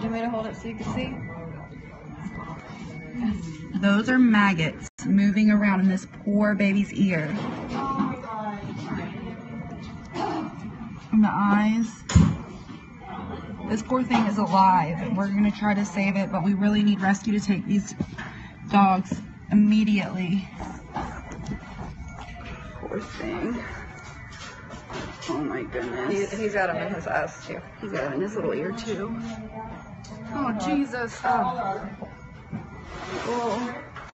want me to hold it so you can see? Those are maggots moving around in this poor baby's ear. And the eyes. This poor thing is alive. We're going to try to save it, but we really need rescue to take these dogs immediately. Poor thing. Oh my goodness. He's got him in his eyes too. He's got him in his little ear too. Oh Jesus. Oh.